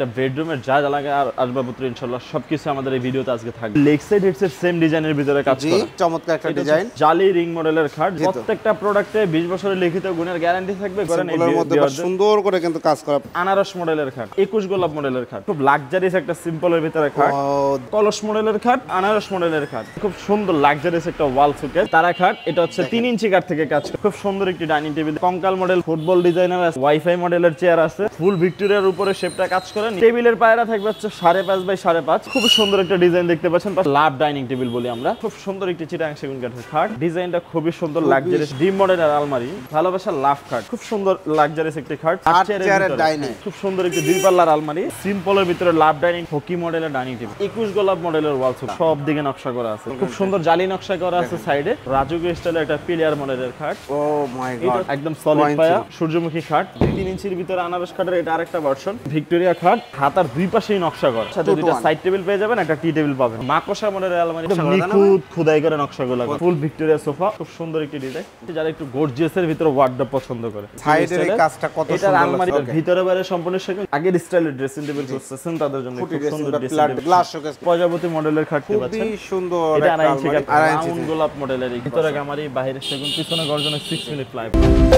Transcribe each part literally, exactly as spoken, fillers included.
বেডরুমের যা যা লাগে আর আসবাবপত্র ইনশাআল্লাহ সবকিছু আমাদের এই ভিডিওতে আজকে থাকবে। লেগ সাইড হেডসেট সেম ডিজাইনের ভিতরে কাজ করা, চমৎকার একটা ডিজাইন, জালি রিং মডেলের খাট। প্রত্যেকটা প্রোডাক্টে বিশ বছরের লিখিত গুণের গ্যারান্টি থাকবে। করেন এই মধ্যে সুন্দর করে কিন্তু কাজ করা আনারস মডেলের খাট, একুশ গোলাপ মডেলের খাট, খুব লাক্সারিয়াস একটা সিম্পলের ভিতরে খাট। কলস মডেলের খাট, আনারস মডেলের খাট, খুব সুন্দর লাক্সারিয়াস একটা ওয়াল সুকেস তারা খাট। এটা হচ্ছে তিন ইঞ্চি কাঠ থেকে কাজ করা, খুব সুন্দর একটি ডাইনিং টেবিল। কঙ্কাল মডেল ফুটবল ডিজাইনার আছে, ওয়াইফাই মডেলের চেয়ার আছে, ফুল ভিক্টোরিয়ার উপরে শেপটা কাজ করে। টেবিলের পায়রা থাকবে হচ্ছে সাড়ে পাঁচ বাই সাড়ে পাঁচ, খুব সুন্দর একটা ডিজাইন দেখতে পাচ্ছেন। লাভ ডাইনিং টেবিল বলি আমরা, খুব সুন্দর একটি চিটাং সেগুন কাঠের খাট। ডিজাইনটা খুবই সুন্দর লাক্সারিয়াস, ডিম মডেলের আলমারি, ভালোবাসার লাভ খাট, খুব সুন্দর লাক্সারিয়াস একটি খাট। খুব সুন্দর একটি দুই পাল্লার আলমারি, সিম্পলের ভিতরে লাভ ডাইনিং, হকি মডেলের ডাইনিং টেবিল, একুশ গোলাপ মডেলের ওয়াল সুকেস, সব দিকে নকশা করা আছে, খুব সুন্দর জালি নকশা করা আছে সাইডে। রাজকীয় স্টাইলের একটা পিলিয়ার মডেলের খাট। ও মাই গড, একদম সলিড পায়া সূর্যমুখী খাট, তিন ইঞ্চির ভিতরে আনারস খাটের এটা আরেকটা ভার্সন। ভিক্টোরিয়া খাট, হাতার দুই পাশেই নকশা করা, সাথে দুইটা সাইড টেবিল পেয়ে যাবেন, একটা টি টেবিল পাবেন। মাকোসা মডেলের আলমারি, নিখুঁত খোদাই করে নকশাগুলো, ফুল ভিক্টোরিয়া সোফা, খুব সুন্দর একটি ডিজাইন। যারা একটু গর্জিয়াস এর ভিতরে ওয়ার্ডরোব পছন্দ করে, সাইডের এই কাজটা কত সুন্দর, এটা আলমারির ভিতরে বাইরে সম্পূর্ণ সেগুন আগের স্টাইলের ড্রেসিং টেবিল করতেছেন তাদের জন্য, খুব সুন্দর গ্লাস শোকেস। প্রজাপতি মডেলের খাট পাচ্ছেন, খুবই সুন্দর। এটা আড়াই ইঞ্চি কাঠ, রাউন্ড গোলাপ মডেলের, ভিতরে গামারি, বাইরে সেগুন, পিছনে গর্জনের ছয় মিনিট প্লাইবোর্ড।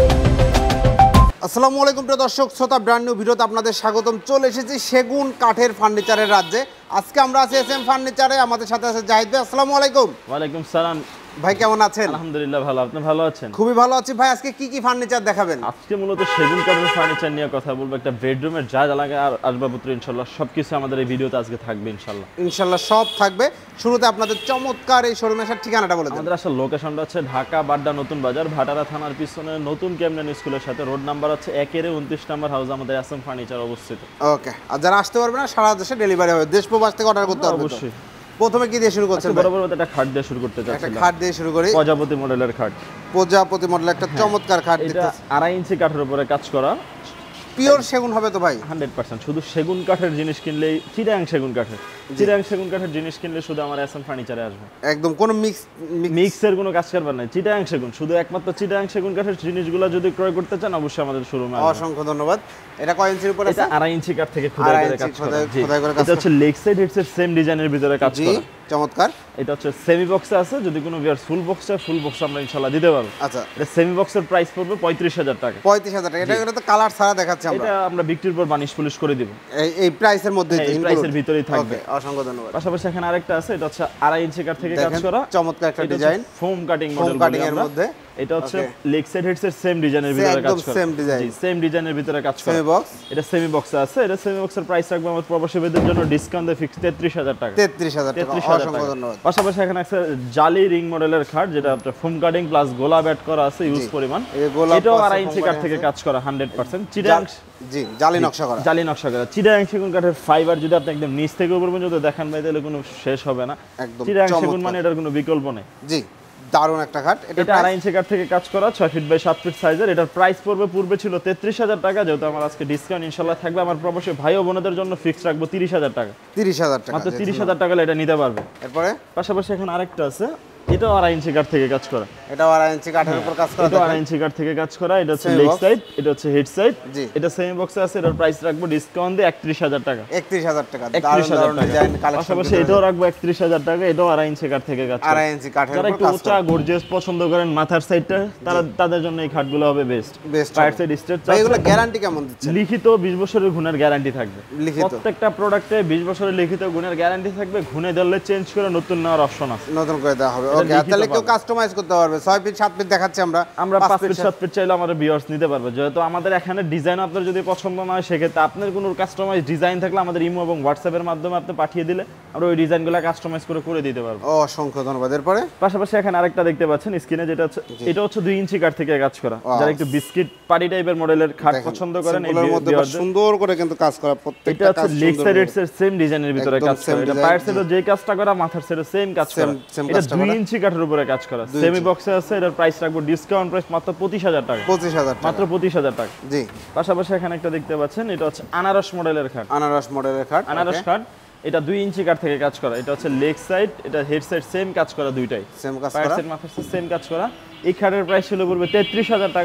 আসসালামু আলাইকুম প্রিয় দর্শক শ্রোতা, ব্র্যান্ড নিউ ভিডিওতে আপনাদের স্বাগতম। চলে এসেছি সেগুন কাঠের ফার্নিচারের রাজ্যে। আজকে আমরা আছি এস এম ফার্নিচারে, আমাদের সাথে আছে জাহিদ ভাই। আসসালামু আলাইকুম। ওয়ালাইকুম সালাম ভাই, কেমন আছেন? আলহামদুলিল্লাহ ভালো, আপনি ভালো আছেন? খুবই ভালো আছি ভাই। আজকে কি কি ফার্নিচার দেখাবেন? আজকে মূলত সেগুন কাঠের ফার্নিচার নিয়ে কথা বলবো। একটা বেডরুমের যা যা লাগে আর আসবাবপত্র ইনশাআল্লাহ সবকিছু আমাদের এই ভিডিওতে আজকে থাকবে ইনশাআল্লাহ। ইনশাআল্লাহ সব থাকবে। শুরুতে আপনাদের চমৎকার এই শোরুমের ঠিকানাটা বলে দিন। আমাদের আসলে লোকেশনটা হচ্ছে ঢাকা বাড্ডা নতুন বাজার, ভাটারা থানার পিছনে নতুন ক্যামরান স্কুলের সাথে, রোড নাম্বার হচ্ছে একের উনত্রিশ নাম্বার হাউস, আমাদের এস এম ফার্নিচার অবস্থিত। ওকে, আর যারা আসতে পারবে না সারা দেশে ডেলিভারি হবে, দেশ প্রবাস থেকে অর্ডার করতে হবে। অবশ্যই। প্রথমে কি দিয়ে শুরু করছেন? বরাবর একটা খাট দিয়ে শুরু করতে চাচ্ছি। একটা খাট দিয়ে শুরু করি। প্রজাপতি মডেলের খাট, প্রজাপতি মডেলের একটা চমৎকার খাট। এটা আড়াই ইঞ্চি কাঠের উপরে কাজ করা, পিওর সেগুন হবে তো ভাই? Hundred percent. শুধু সেগুন কাঠের জিনিস কিনলেই, চিটাং সেগুন কাঠের, চিটাং সেগুন কাঠের জিনিস কিনলে শুধু আমার এস এম ফার্নিচারে আসবে। একদম কোনো মিক্স মিক্সের কোনো কাজ করবার নাই, চিটাং সেগুন, শুধু একমাত্র চিটাং সেগুন কাঠের জিনিসগুলো যদি ক্রয় করতে চান অবশ্যই আমাদের শোরুমে আসবেন। অসংখ্য ধন্যবাদ। এটা কয় ইঞ্চির উপরে আছে? এটা আড়াই ইঞ্চি কাঠ থেকে খোদাই করে কাজ করা। এটা হচ্ছে লেগ সাইড হেডসেট সেম ডিজাইনের ভিতরে কাজ করা, চমৎকার। এটা হচ্ছে সেমি বক্সে আছে, যদি কোনো ভিউয়ার ফুল বক্স চায় ফুল বক্স আমরা ইনশাআল্লাহ দিতে পারবো। আচ্ছা, এটা সেমি বক্সের প্রাইস পড়বে পঁয়ত্রিশ হাজার টাকা। পঁয়ত্রিশ হাজার টাকা। এটা এটা তো কালার ছাড়া দেখাচ্ছে আমরা। এটা আমরা বিক্রির পর বানিশ পলিশ করে দিব। এই এই প্রাইসের মধ্যেই, এই প্রাইসের ভিতরেই থাকবে। ওকে, অসংখ্য ধন্যবাদ। পাশাপাশি এখানে আরেকটা আছে, এটা হচ্ছে আড়াই ইঞ্চি কাঠ থেকে কাজ করা, চমৎকার একটা design, foam cutting model. Foam cutting এর মধ্যে এটা হচ্ছে লেগ সাইড হেডসেট সেম ডিজাইনের ভিতরে কাজ করা, সেম ডিজাইন, জি সেম ডিজাইনের ভিতরে কাজ করা। সেমি বক্স, এটা সেমি বক্সে আছে। এটা সেমি বক্সের প্রাইস রাখবো আমার প্রবাসী ভাইদের জন্য ডিসকাউন্ট দিয়ে ফিক্স তেত্রিশ হাজার টাকা। তেত্রিশ হাজার টাকা, অসংখ্য ধন্যবাদ। পাশাপাশি এখানে আছে জালি রিং মডেলের খাট, যেটা আপনার ফোম কাটিং প্লাস গোলা ব্যাট করা আছে ইউজ পরিমাণ। এটাও আড়াই ইঞ্চি কাঠ থেকে কাজ করা, হান্ড্রেড পার্সেন্ট চিটাং, জি জালি নকশা করা, জালি নকশা করা। চিটাং সেগুন কাঠের ফাইবার যদি আপনি একদম নিচ থেকে উপর পর্যন্ত দেখেন ভাই, তাহলে কোনো শেষ হবে না। একদম চিটাং সেগুন মানে এটার কোনো বিকল্প নেই। জি, দারুণ একটা খাট। এটা আড়াই ইঞ্চি কাঠ থেকে কাজ করা, ছয় ফিট বাই সাত ফিট সাইজের। এটার প্রাইস পড়বে, পূর্বে ছিল তেত্রিশ হাজার টাকা, যেহেতু আমার আজকে ডিসকাউন্ট ইনশাআল্লাহ থাকবে, আমার প্রবাসী ভাই ও বোনদের জন্য ফিক্স রাখবো তিরিশ হাজার টাকা। তিরিশ হাজার টাকা, মাত্র তিরিশ হাজার টাকা এটা নিতে পারবে। এরপরে পাশাপাশি এখন আরেকটা আছে, এটাও আড়াই ইঞ্চি কাঠ থেকে কাজ করা, এটাও আড়াই ইঞ্চি কাঠের উপর কাজ করা, এটাও আড়াই ইঞ্চি কাঠ থেকে কাজ করা। এটা হচ্ছে লেগ সাইড, এটা হচ্ছে হেড সাইড, এটা সেমি বক্সে আছে। এটার প্রাইস রাখবো ডিসকাউন্ট দিয়ে একত্রিশ হাজার টাকা। একত্রিশ হাজার টাকা, একত্রিশ হাজার টাকা। পাশাপাশি এটাও রাখবো একত্রিশ হাজার টাকা, এটাও আড়াই ইঞ্চি কাঠ থেকে কাজ করা, আড়াই ইঞ্চি কাঠের যারা একটু উঁচা গর্জিয়াস পছন্দ করেন মাথার সাইডটা, তারা তাদের জন্য এই খাটগুলো হবে বেস্ট। বেস্ট পায়ার সাইড স্ট্রেট। এগুলো গ্যারান্টি কেমন দিচ্ছেন? লিখিত বিশ বছরের গুণের গ্যারান্টি থাকবে, লিখিত প্রত্যেকটা প্রোডাক্টে বিশ বছরের লিখিত গুণের গ্যারান্টি থাকবে। ঘুনে দিলে চেঞ্জ করে নতুন নেওয়ার অপশন আছে, নতুন করে দেওয়া হবে। ওকে, তাহলে কেউ কাস্টমাইজ করতে পারবে। ছয় ফিট সাত ফিট দেখাচ্ছি আমরা, আমরা পাঁচ ফিট সাত ফিট চাইলে আমাদের ভিউয়ার্স নিতে পারবে। যেহেতু আমাদের এখানে ডিজাইন আপনার যদি পছন্দ না হয়, সেক্ষেত্রে আপনার কোনো কাস্টমাইজ ডিজাইন থাকলে আমাদের ইমো এবং হোয়াটসঅ্যাপের মাধ্যমে আপনি পাঠিয়ে দিলে আমরা ওই ডিজাইনগুলো কাস্টমাইজ করে করে দিতে পারবো। অসংখ্য ধন্যবাদ। এরপরে পাশাপাশি এখানে আরেকটা দেখতে পাচ্ছেন স্ক্রিনে, যেটা হচ্ছে এটা হচ্ছে দুই ইঞ্চি কাঠ থেকে কাজ করা। যারা একটু বিস্কিট পার্টি টাইপের মডেলের খাট পছন্দ করেন, এই মধ্যে সুন্দর করে কিন্তু কাজ করা, প্রত্যেকটা এটা হচ্ছে লেগ সাইড এর সেম ডিজাইনের ভিতরে কাজ করা। এটা পায়ার সাইডে যে কাজটা করা, মাথার সাইডে সেম কাজ করা। এটা দুই ইঞ্চি কাঠের উপরে কাজ করা, সেমি বক্সে আছে। এটার প্রাইস রাখবো ডিসকাউন্ট প্রাইস মাত্র পঁচিশ হাজার টাকা। পঁচিশ হাজার টাকা, মাত্র পঁচিশ হাজার টাকা। জি। পাশাপাশি এখানে একটা দেখতে পাচ্ছেন, এটা হচ্ছে আনারস মডেলের খাট। আনারস মডেলের খাট, আনারস খাট, এটা দুই ইঞ্চি কাঠ থেকে কাজ করা। এটা হচ্ছে লেগ সাইড, এটা হেড সাইড সেম কাজ করা, দুইটাই সেম কাজ করা, পায়ার সাইড মাথার সাইড সেম কাজ করা। এই খাটের প্রাইস ছিল পড়বে তেত্রিশ হাজার টাকা।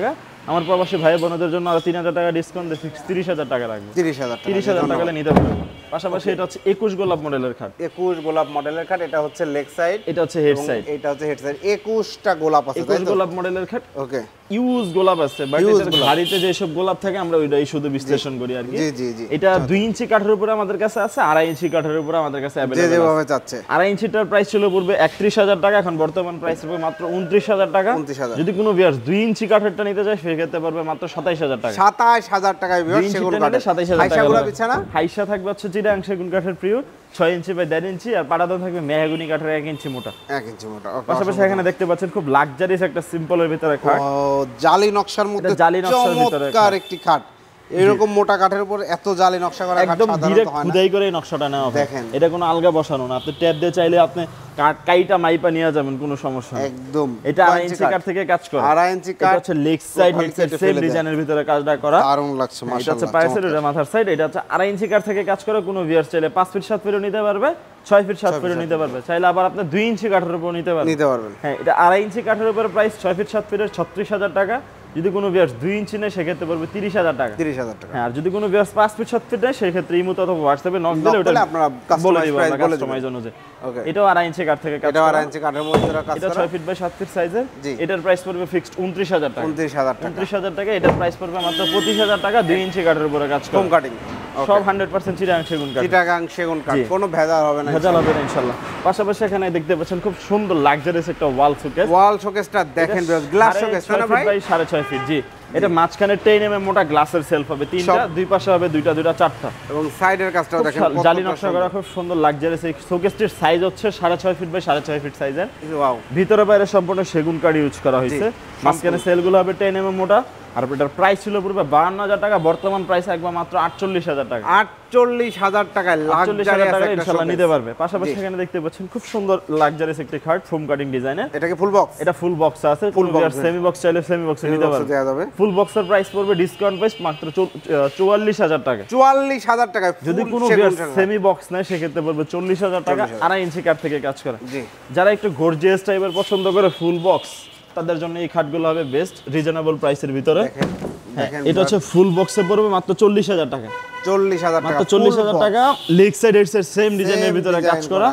আমার প্রবাসী ভাই বোনদের জন্য আরো তিন হাজার টাকা ডিসকাউন্ট দিয়ে ফিক্স তিরিশ হাজার টাকা রাখবো। তিরিশ হাজার টাকা তিরিশ হাজার টাকা নিতে পারবেন। পাশাপাশি এটা হচ্ছে একুশ গোলাপ মডেলের খাট। একুশ গোলাপ মডেলের খাট, এটা হচ্ছে লেগ সাইড, এটা হচ্ছে হেড সাইড, এটা হচ্ছে হেড সাইড। একুশটা গোলাপ আছে, একুশ গোলাপ মডেলের খাট। ওকে, ইউজ গোলাপ আছে, বাট এটার গাড়িতে যে সব গোলাপ থাকে আমরা ওইটাই শুধু বিশ্লেষণ করি আর কি। জি জি জি। এটা দুই ইঞ্চি কাঠের উপরে আমাদের কাছে আছে, আড়াই ইঞ্চি কাঠের উপরে আমাদের কাছে যে অ্যাভেলেবল যেভাবে আছে। চাচ্ছে। আড়াই ইঞ্চিটার প্রাইস ছিল পূর্বে একত্রিশ হাজার টাকা, এখন বর্তমান প্রাইস হবে মাত্র উনত্রিশ হাজার টাকা। উনত্রিশ হাজার। যদি কোনো ভিউয়ার্স দুই ইঞ্চি কাঠেরটা নিতে চায় সেক্ষেত্রে পারবে মাত্র সাতাইশ হাজার টাকা। সাতাইশ হাজার টাকায় দুই ভিউয়ার্স সেগুন ইঞ্চিটা নিলে কাঠের। সাতাইশ হাজার টাকা। হাইসাগুলো বিছানা হাইসা থাকবে হচ্ছে চিটাং সেগুন কাঠের প্রিয় ছয় ইঞ্চি বাই দেড় ইঞ্চি, আর পাড়াদন থাকবে মেহগনি কাঠের এক ইঞ্চি মোটা। এক ইঞ্চি মোটা। ওকে, পাশাপাশি এখানে দেখতে পাচ্ছেন খুব লাক্সারিয়াস একটা সিম্পলের ভিতরে খাট। ও জালি নকশার মধ্যে এটা জালি নকশার ভিতরে চমৎকার একটি খাট। এরকম মোটা কাঠের উপর এত জালি নকশা করা খাট একদম সাধারণত ডিরেক্ট হয় না। খুদাই করে এই নকশাটা নেওয়া হয়। দেখেন। এটা কোনো আলগা বসানো না, আপনি ট্যাপ দিয়ে চাইলে আপনি কাট কাইটা মাইপা নিয়ে যাবেন, কোনো সমস্যা নেই। একদম এটা আড়াই ইঞ্চি কাঠ থেকে কাজ করে। আড়াই ইঞ্চি এটা কাঠ হচ্ছে leg side head side same ডিজাইনের ভিতরে কাজটা করা। দারুণ লাগছে এটা হচ্ছে মাশাআল্লাহ। পায়ের সাইড, এটা মাথার সাইড। এটা হচ্ছে আড়াই ইঞ্চি কাঠ থেকে কাজ করে। কোনো ভিউয়ার চাইলে পাঁচ ফিট সাত ফিটও নিতে পারবে, ছয় ফিট সাত ফিটও নিতে পারবে, চাইলে আবার আপনি দুই ইঞ্চি কাঠের উপর নিতে পারবেন। নিতে পারবেন। হ্যাঁ, এটা আড়াই ইঞ্চি কাঠের উপর প্রাইস ছয় ফিট সাত ফিটের ছত্রিশ হাজার টাকা। যদি কোনো ভিউয়ার্স দুই ইঞ্চি নেয় সেক্ষেত্রে পড়বে তিরিশ হাজার টাকা। তিরিশ হাজার টাকা। হ্যাঁ, আর যদি কোনো ভিউয়ার্স পাঁচ ফিট সাত ফিট নেয় সেক্ষেত্রে ইমো অথবা হোয়াটসঅ্যাপে নক দিলে ওটা আপনারা বলে কাস্টমাইজ দিব প্রাইস আমরা বলে কাস্টমাইজ দিবেন। অনুযায়ী। ওকে, এটাও আড়াই ইঞ্চি কাঠ থেকে কাজ এটা করা। আড়াই ইঞ্চি কাঠের মধ্যে কাজ এটা করা। ছয় ফিট বাই সাত ফিট সাইজের। জি। এটার প্রাইস পড়বে ফিক্সড উনত্রিশ হাজার টাকা। উনত্রিশ হাজার টাকা। উনত্রিশ হাজার টাকা। এটার প্রাইস পড়বে মাত্র পঁচিশ হাজার টাকা। দুই ইঞ্চি কাঠের উপরে কাজ করা। হোম কাটিং সব হান্ড্রেড পার্সেন্ট চিটাগাং সেগুন কাঠ। চিটাগাং সেগুন কাঠ, জি। কোনো ভেজাল হবে না। ভেজাল হবে না ইনশাআল্লাহ। পাশাপাশি এখানে দেখতে পাচ্ছেন খুব সুন্দর লাক্সারিয়াস একটা ওয়াল শোকেস। ওয়াল শোকেসটা দেখেন, গ্লাস শোকেস না ভাই? সাড়ে ছয় ফিট। জি, এটা মাঝখানে টেন এম এম মোটা গ্লাসের সেলফ হবে তিনটা, দুই পাশে হবে দুইটা দুইটা চারটা, এবং সাইডের কাজটাও দেখেন খুব জালি নকশা করা, খুব সুন্দর লাক্সারিয়াস। এই শোকেসটির সাইজ হচ্ছে সাড়ে ছয় ফিট বাই সাড়ে ছয় ফিট সাইজের। ওয়াও, ভিতরে বাইরে সম্পূর্ণ সেগুন কাঠ ইউজ করা হয়েছে। মাঝখানে সেলগুলো হবে টেন এম এম মোটা। আর এটার প্রাইস ছিল পূর্বে বাহান্ন হাজার টাকা, বর্তমান প্রাইস একবার মাত্র আটচল্লিশ হাজার টাকা। আটচল্লিশ হাজার টাকায় আটচল্লিশ হাজার টাকা লাক্সারিয়াস একটা ইনশাআল্লাহ শোকেস নিতে পারবে। পাশাপাশি এখানে দেখতে পাচ্ছেন খুব সুন্দর লাক্সারিয়াস একটি খাট ফোম কাটিং ডিজাইনের। এটাকে ফুল বক্স? এটা ফুল বক্স আছে, ফুল বক্স সেমি বক্স চাইলে সেমি বক্সে নিতে পারবে। দেওয়া যাবে। ফুল বক্সের প্রাইস পড়বে ডিসকাউন্ট প্রাইস মাত্র চুয়াল্লিশ হাজার টাকা। চুয়াল্লিশ হাজার টাকায় যদি কোনো সেমি বক্স নেয় সেক্ষেত্রে পড়বে চল্লিশ হাজার টাকা। আড়াই ইঞ্চি কাঠ থেকে কাজ করে। জি। যারা একটু গর্জিয়াস টাইপের পছন্দ করে ফুল বক্স, তাদের জন্য এই খাটগুলো হবে বেস্ট, রিজনেবল প্রাইসের ভিতরে। দেখেন, এটা হচ্ছে ফুল বক্সে পড়বে মাত্র চল্লিশ হাজার টাকা। চল্লিশ হাজার টাকা, মাত্র চল্লিশ হাজার টাকা। Leg side head side same ডিজাইনের ভিতরে কাজ করা।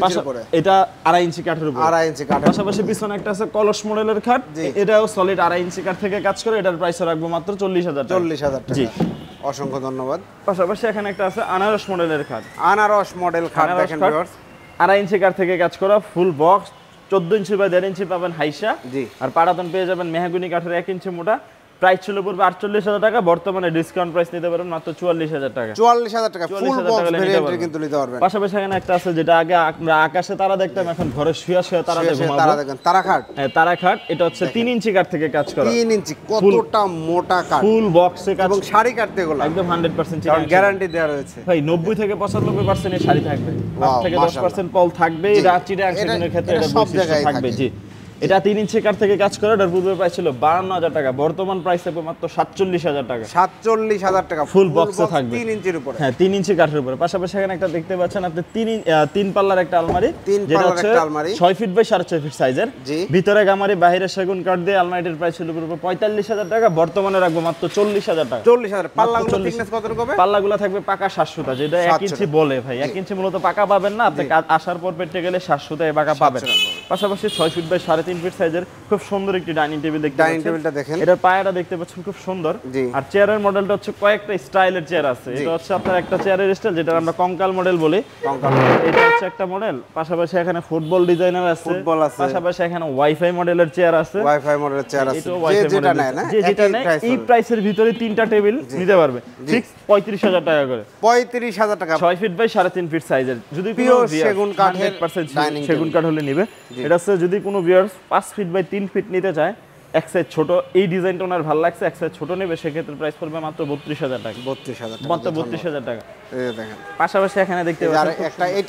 এটা আড়াই ইঞ্চি কাঠের উপর। আড়াই ইঞ্চি কাঠের। পাশাপাশি পিছনে একটা আছে কলস মডেলের খাট, এটাও সলিড আড়াই ইঞ্চি কাঠ থেকে কাজ করে। এটার প্রাইস রাখবো মাত্র চল্লিশ হাজার টাকা। চল্লিশ হাজার টাকা। জি, অসংখ্য ধন্যবাদ। পাশাপাশি এখানে একটা আছে আনারস মডেলের খাট। আনারস মডেল খাট আনারস দেখেন খাট, ভিউয়ার্স, আড়াই ইঞ্চি কাঠ থেকে কাজ করা, ফুল বক্স, চোদ্দ ইঞ্চি বাই দেড় ইঞ্চি পাবেন হাইসা। জি। আর পাড়াতন পেয়ে যাবেন মেহগনি কাঠের এক ইঞ্চি মোটা। প্রাইস ছিল পূর্বে আটচল্লিশ হাজার টাকা, বর্তমানে ডিসকাউন্ট প্রাইস নিতে পারবেন মাত্র চুয়াল্লিশ হাজার টাকা। চুয়াল্লিশ হাজার টাকা ফুল চুয়াল্লিশ হাজার বক্স টাকা নিতে ভেরিয়েন্টের পারবেন। কিন্তু নিতে পারবেন। পাশাপাশি এখানে একটা আছে যেটা আগে আমরা আকাশে তারা দেখতাম, এখন ঘরে শুয়া শুয়া তারা সে- সে দেখবো। তারা দেখেন, তারা খাট হ্যাঁ, তারা খাট। এটা হচ্ছে তিন ইঞ্চি কাঠ থেকে কাজ করা, তিন ইঞ্চি, কতটা মোটা কাঠ, ফুল বক্সে কাজ, এবং শাড়ি কাটতে এগুলো একদম হান্ড্রেড পার্সেন্ট গ্যারান্টি দেওয়া রয়েছে। ভাই। নব্বই থেকে পঁচানব্বই পার্সেন্ট এর শাড়ি থাকবে, আট Wow, থেকে দশ মাশাআল্লাহ। পার্সেন্ট পল থাকবে। জি। রাত চিটে অ্যাকশনের ক্ষেত্রে এটা এটা সব বৈশিষ্ট্য জায়গায় থাকবে। থাকে। জি, এটা তিন ইঞ্চি কাঠ থেকে কাজ করে। এটার পূর্বে প্রাইস ছিল বাহান্ন হাজার টাকা, বর্তমান প্রাইস থাকবে মাত্র সাতচল্লিশ হাজার টাকা। সাতচল্লিশ হাজার টাকা ফুল বক্সে থাকবে, তিন ইঞ্চির উপরে। হ্যাঁ, তিন ইঞ্চি কাঠের উপরে। পাশাপাশি এখানে একটা দেখতে পাচ্ছেন আপনি তিন ইন- আহ, তিন পাল্লার একটা আলমারি, তিন যেটা পাল্লার হচ্ছে একটা আলমারি। ছয় ফিট বাই সাড়ে ছয় ফিট সাইজের। জি। ভিতরে গামারি, বাইরে সেগুন কাঠ দিয়ে আলমারিটির প্রাইস ছিল পুরো পঁয়তাল্লিশ হাজার টাকা, বর্তমানে রাখবো মাত্র চল্লিশ হাজার টাকা। চল্লিশ হাজার। পাল্লাগুলো চল্লিশ। thickness কতটুকু হবে? পাল্লাগুলো থাকবে পাকা সাতশোটা, যেটা এক সাতশো ইঞ্চি বলে ভাই। এক ইঞ্চি মূলত পাকা পাবেন না, আপনি কাজ আসার পর পেটে গেলে সাতশোটা পাকা পাবেন। পাশাপাশি ছয় ফিট বাই সাড়ে তিন ফিট সাইজের খুব সুন্দর একটি ডাইনিং টেবিল দেখতে ডাইনিং পাচ্ছেন। টেবিলটা দেখেন, এটার পায়াটা দেখতে পাচ্ছেন খুব সুন্দর। জি। আর চেয়ারের মডেলটা হচ্ছে কয়েকটা স্টাইলের চেয়ার আছে। এটা হচ্ছে আপনার একটা চেয়ারের স্টাইল, যেটা আমরা কঙ্কাল মডেল বলি। কঙ্কাল। এটা হচ্ছে একটা মডেল। পাশাপাশি এখানে ফুটবল ডিজাইনার আছে, ফুটবল আছে। পাশাপাশি এখানে ওয়াইফাই মডেলের চেয়ার আছে। ওয়াইফাই মডেলের চেয়ার আছে, এটাও যে ওয়াইফাই যেটা মডেলের নেয় না, যে যেটা একই নেয় price এই হবে। প্রাইসের ভিতরে তিনটা টেবিল নিতে পারবে, ফিক্স পঁয়ত্রিশ হাজার টাকা করে। পঁয়ত্রিশ হাজার টাকা। ছয় ফিট বাই সাড়ে তিন ফিট সাইজের। যদি কোনো Pure viewers সেগুন কাঠের একশো পার্সেন্ট dining সেগুন table। কাঠ হলে নিবে। এটা হচ্ছে যদি কোনো ভিউয়ার্স পাঁচ ফিট বাই তিন ফিট নিতে চায়, এক সাইজ ছোট, এই ডিজাইনটা ওনার ভালো লাগছে, এক সাইজ ছোট নেবে, সেক্ষেত্রে প্রাইস পড়বে মাত্র বত্রিশ হাজার টাকা। বত্রিশ হাজার টাকা। মাত্র বত্রিশ হাজার টাকা। এই যে দেখেন, পাশাপাশি এখানে দেখতে আর পাচ্ছেন একটা এটা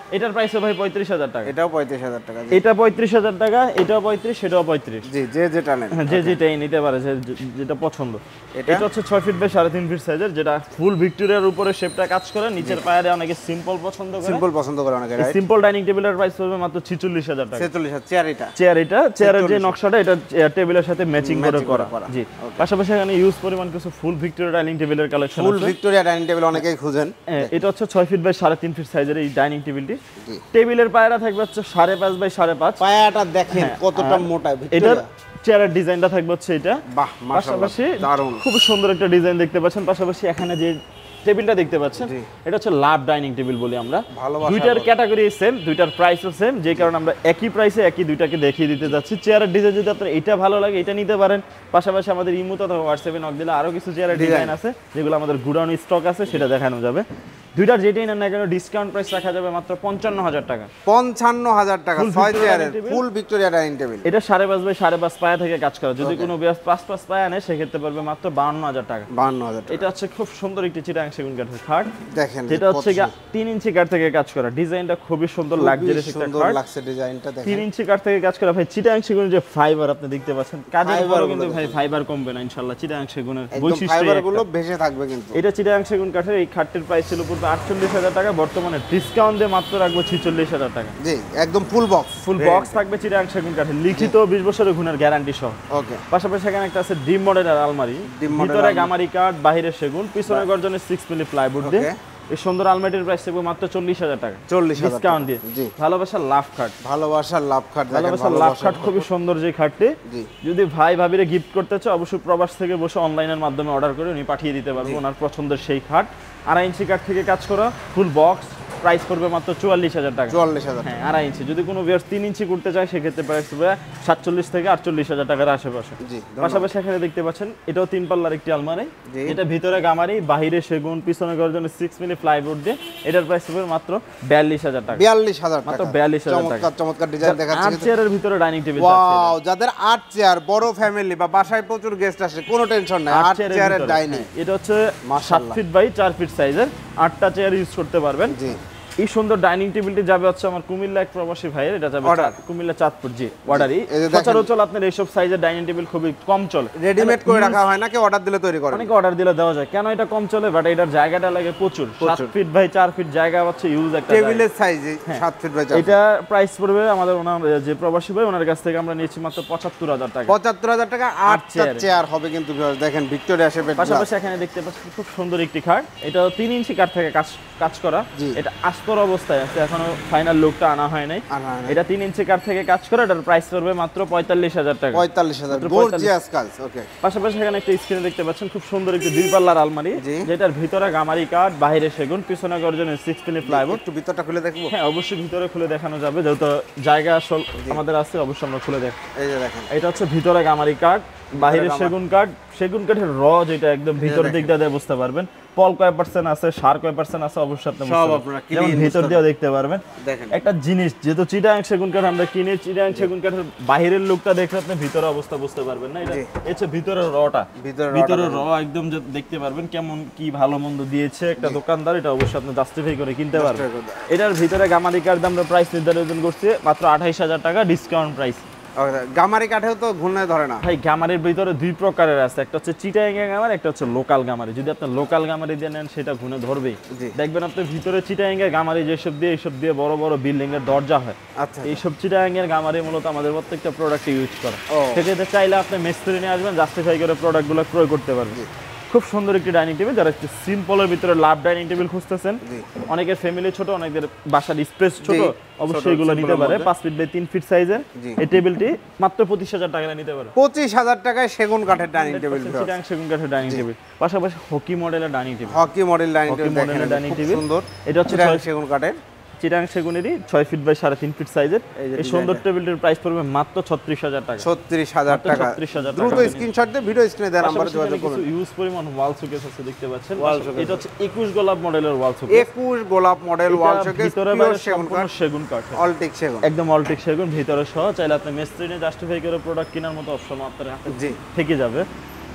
এটার প্রাইস ভাই পঁয়ত্রিশ হাজার টাকা। এটাও পঁয়ত্রিশ হাজার টাকা। এটা পঁয়ত্রিশ হাজার টাকা, এটাও পঁয়ত্রিশ, সেটাও পঁয়ত্রিশ। জি, যে যেটা নেন, যে যেটাই নিতে পারে, যে যেটা পছন্দ। এটা হচ্ছে ছয় ফিট বাই সাড়ে তিন ফিট সাইজের, যেটা ফুল ভিক্টোরিয়ার উপরে শেপটা কাজ করে, নিচের পায়ারে অনেকে সিম্পল পছন্দ করে। সিম্পল পছন্দ করে অনেকে, রাইট। সিম্পল ডাইনিং টেবিলের প্রাইস পড়বে মাত্র ছেচল্লিশ হাজার টাকা। ছেচল্লিশ হাজার। চেয়ার এটা চেয়ার এটা চেয়ারের যে নকশাটা, এটা টেবিলের সাথে ম্যাচিং করে করা। জি, পাশাপাশি এখানে ইউজ পরিমাণ কিছু ফুল ভিক্টোরিয়া ডাইনিং টেবিলের কালেকশন আছে। ফুল ভিক্টোরিয়া ডাইনিং টেবিল অনেকেই খুঁজেন। এটা হচ্ছে ছয় ফিট বাই সাড়ে তিন ফিট সাইজের এই ডাইনিং টেবিলটি। টেবিলের পায়রা থাকবে হচ্ছে সাড়ে পাঁচ বাই সাড়ে পাঁচ। পায়াটা দেখেন কতটা মোটা। এটার চেয়ারের ডিজাইনটা থাকবে হচ্ছে এটা। বাহ, মাশাআল্লাহ, দারুণ, খুব সুন্দর একটা ডিজাইন দেখতে পাচ্ছেন। পাশাপাশি এখানে যে টেবিলটা দেখতে পাচ্ছেন, এটা হচ্ছে লাভ ডাইনিং টেবিল বলি আমরা। দুইটার ক্যাটাগরি সেম, দুইটার প্রাইসও সেম, যে কারণে আমরা একই প্রাইসে একই দুইটাকে দেখিয়ে দিতে যাচ্ছি। চেয়ারের ডিজাইন যদি আপনার এটা ভালো লাগে, এটা নিতে পারেন। পাশাপাশি আমাদের ইমো অথবা হোয়াটসঅ্যাপে নক দিলে আরো কিছু চেয়ারের ডিজাইন আছে, যেগুলো আমাদের গুডাউন স্টক আছে, সেটা দেখানো যাবে। দুইটার যেটাই নেন না কেন ডিসকাউন্ট প্রাইস রাখা যাবে মাত্র পঞ্চান্ন হাজার টাকা। পঞ্চান্ন হাজার টাকা ছয় চেয়ারের ফুল ভিক্টোরিয়া ডাইনিং টেবিল। এটা সাড়ে পাঁচ বাই সাড়ে পাঁচ পায়া থেকে কাজ করা। যদি কোনো বিয়াস পাঁচ পাঁচ পায়া নেয়, সেক্ষেত্রে পড়বে মাত্র বাউন্ন হাজার টাকা। বাউন্ন হাজার। এটা হচ্ছে খুব সুন্দর একটি চিটাগাং সেগুন কাঠের খাট, দেখেন, যেটা হচ্ছে তিন ইঞ্চি কাঠ থেকে কাজ করা। ডিজাইনটা খুবই সুন্দর, লাক্সারিয়াস একটা খাট, লাগছে ডিজাইনটা দেখেন। তিন ইঞ্চি কাঠ থেকে কাজ করা। ভাই চিটাগাং সেগুনের যে ফাইবার আপনি দেখতে পাচ্ছেন, কাজের উপরও কিন্তু ভাই ফাইবার কমবে না ইনশাআল্লাহ। চিটাগাং সেগুনের বৈশিষ্ট্য ফাইবারগুলো ভেসে থাকবে কিন্তু। এটা চিটাগাং সেগুন কাঠের এই খাটটির প্রাইস ছিল পূর্বে আটচল্লিশ হাজার টাকা, বর্তমানে ডিসকাউন্ট দিয়ে মাত্র রাখবো ছেচল্লিশ হাজার টাকা। জি, একদম ফুল বক্স। ফুল বক্স থাকবে চিটাগাং সেগুন কাঠের, লিখিত বিশ বছরের গুণের গ্যারান্টি সহ। ওকে। পাশাপাশি এখানে একটা আছে ডিম মডেলের আলমারি, ভিতরে গামারি কাঠ, বাইরে সেগুন, পিছনে গর্জনের সিক্স মিলি প্লাইউড দিয়ে এই সুন্দর আলমারির প্রাইস থাকবে মাত্র চল্লিশ হাজার টাকা। চল্লিশ হাজার ডিসকাউন্ট দিয়ে। ভালোবাসার লাভ খাট, ভালোবাসার লাভ খাট, ভালোবাসার লাভ খাট খুবই সুন্দর যে খাটটি। যদি ভাই ভাবিরে গিফট করতে চাও, অবশ্যই প্রবাস থেকে বসে অনলাইনের মাধ্যমে অর্ডার করে উনি পাঠিয়ে দিতে পারবো ওনার পছন্দের সেই খাট। আড়াই ইঞ্চি কাঠ থেকে কাজ করা, ফুল বক্স, প্রাইস পড়বে মাত্র চুয়াল্লিশ হাজার টাকা। চুয়াল্লিশ হাজার, হ্যাঁ, আড়াই ইঞ্চি। যদি কোনো ভিউয়ার্স তিন ইঞ্চি করতে চায়, সেক্ষেত্রে প্রাইস পড়বে সাতচল্লিশ থেকে আটচল্লিশ হাজার টাকার আশেপাশে। পাশাপাশি এখানে দেখতে পাচ্ছেন, এটাও তিন পাল্লার একটি আলমারি, এটা ভিতরে গামারি, বাহিরে সেগুন, পিছনে গর্জনের সিক্স মিলি প্লাইউড দিয়ে। এটার প্রাইস পড়বে মাত্র বিয়াল্লিশ হাজার টাকা। বিয়াল্লিশ হাজার মাত্র বিয়াল্লিশ হাজার টাকা। চমৎকার চমৎকার ডিজাইন দেখাচ্ছে। আট চেয়ারের ভিতরে ডাইনিং টেবিল। ওয়াও, যাদের আট চেয়ার, বড় ফ্যামিলি বা বাসায় প্রচুর গেস্ট আসে, কোনো টেনশন নাই, আট চেয়ারের ডাইনিং। এটা হচ্ছে সাত ফিট বাই চার ফিট সাইজের, আটটা চেয়ার ইউজ করতে পারবেন। জি, এই সুন্দর ডাইনিং টেবিলটি যাবে হচ্ছে আমার কুমিল্লা এক প্রবাসী ভাইয়ের, এটা যাবে কুমিল্লা চাঁদপুর। জি, অর্ডারই। সচরাচর আপনার এইসব সাইজের ডাইনিং টেবিল খুবই কম চলে, রেডিমেড করে রাখা হয় না, কেউ অর্ডার দিলে তৈরি করে। অনেকে অর্ডার দিলে দেওয়া যায়। কেন এটা কম চলে? বাট এটার জায়গাটা লাগে প্রচুর, সাত ফিট বাই চার ফিট জায়গা হচ্ছে ইউজ একটা টেবিলের সাইজ সাত ফিট বাই চার। এটা প্রাইস পড়বে আমাদের ওনার যে প্রবাসী ভাই, ওনার কাছ থেকে আমরা নিয়েছি মাত্র পঁচাত্তর হাজার টাকা। পঁচাত্তর হাজার টাকা আটটা চেয়ার হবে কিন্তু দেখেন ভিক্টোরিয়া শেপের। পাশাপাশি এখানে দেখতে পাচ্ছেন খুব সুন্দর একটি খাট, এটা তিন ইঞ্চি কাঠ থেকে কাজ কাজ করা। এটা আস্তর অবস্থায় আছে, এখনো ফাইনাল লুকটা আনা হয় নাই। এটা তিন ইঞ্চি কাঠ থেকে কাজ করা, এটার প্রাইস পড়বে মাত্র পঁয়তাল্লিশ হাজার টাকা। পঁয়তাল্লিশ হাজার, গর্জিয়াস কাজ। ওকে। পাশাপাশি এখানে একটা স্ক্রিনে দেখতে পাচ্ছেন খুব সুন্দর একটি দুই পাল্লার আলমারি, যেটার ভিতরে গামারি কাঠ, বাইরে সেগুন, পিছনে গর্জনের সিক্স মিলি প্লাইউড। একটু ভিতরটা খুলে দেখবো? হ্যাঁ, অবশ্যই ভিতরে খুলে দেখানো যাবে, যেহেতু জায়গা আসল আমাদের আছে, অবশ্যই আমরা খুলে দেখ। এই যে দেখেন, এটা হচ্ছে ভিতরে গামারি কাঠ, বাহিরে সেগুন কাঠ। সেগুন কাঠের র যেটা একদম ভিতর দিক দিয়ে বুঝতে পারবেন। পল কয় পার্সেন্ট আছে, সার কয় পার্সেন্ট আছে, অবশ্যই আপনি যেমন ভিতর দিয়েও দেখতে পারবেন। একটা জিনিস, যেহেতু চিটাগাং সেগুন কাঠ আমরা কিনে, চিটাগাং সেগুন কাঠের বাহিরের লুকটা দেখলে আপনি ভিতরে অবস্থা বুঝতে পারবেন না। এটা হচ্ছে ভিতরের রটা, ভিতরের র একদম দেখতে পারবেন কেমন কি ভালো মন্দ দিয়েছে একটা দোকানদার, এটা অবশ্যই আপনি জাস্টিফাই করে কিনতে পারবেন। এটার ভিতরে গামারি কাঠ আমরা প্রাইস নির্ধারণ করছি মাত্র আঠাইশ হাজার টাকা, ডিসকাউন্ট প্রাইস। গামারি কাঠেও তো ঘূর্ণায় ধরে না ভাই। গামারির ভিতরে দুই প্রকারের আছে, একটা হচ্ছে চিটাগাং গামারি, একটা হচ্ছে লোকাল গামারি। যদি আপনি লোকাল গামারি দিয়ে নেন, সেটা ঘুনে ধরবেই। দেখবেন আপনি ভিতরে চিটাগাং গামারি যেসব দিয়ে, এইসব দিয়ে বড় বড় বিল্ডিং এর দরজা হয়। আচ্ছা, এইসব চিটাগাং এর গামারি মূলত আমাদের প্রত্যেকটা প্রোডাক্ট ইউজ করে। সেক্ষেত্রে চাইলে আপনি মিস্ত্রি নিয়ে আসবেন, জাস্টিফাই করে প্রোডাক্টগুলো ক্রয় করতে পারবেন। খুব সুন্দর একটি ডাইনিং টেবিল, যারা একটু সিম্পলের ভিতরে লাভ ডাইনিং টেবিল খুঁজতেছেন, অনেকের ফ্যামিলি ছোট, অনেকের বাসার স্পেস ছোট, অবশ্যই এগুলো নিতে পারে। পাঁচ ফিট বাই তিন ফিট সাইজের এই টেবিলটি মাত্র পঁচিশ হাজার টাকা নিতে পারে। পঁচিশ হাজার টাকায় সেগুন কাঠের ডাইনিং টেবিল, চিটাগাং সেগুন কাঠের ডাইনিং টেবিল। পাশাপাশি হকি মডেলের dining table, hockey model dining table, dining table সুন্দর। এটা হচ্ছে সেগুন কাঠের, চিটাগাং সেগুনেরই ছয় ফিট বাই সাড়ে তিন ফিট সাইজের এই সুন্দর টেবিলটির প্রাইস পড়বে মাত্র ছত্রিশ হাজার টাকা। ছত্রিশ হাজার টাকা। ছত্রিশ হাজার টাকা। দ্রুত স্ক্রিনশট দিয়ে ভিডিও স্ক্রিনে দেওয়া নম্বরে যোগাযোগ করুন। ইউজ পরিমাণ ওয়াল শোকেস আছে দেখতে পাচ্ছেন। এটা হচ্ছে একুশ গোলাপ মডেলের ওয়াল শোকেস। একুশ গোলাপ মডেল ওয়াল শোকেস, ভিতরে বাইরে সেগুন কাঠ, সেগুন কাঠ, অলটিক সেগুন, একদম অলটিক সেগুন ভিতরে সহ। চাইলে আপনি মিস্ত্রি নিয়ে জাস্টিফাই করে প্রোডাক্ট কেনার মতো অপশন আপনার হাতে থেকে যাবে।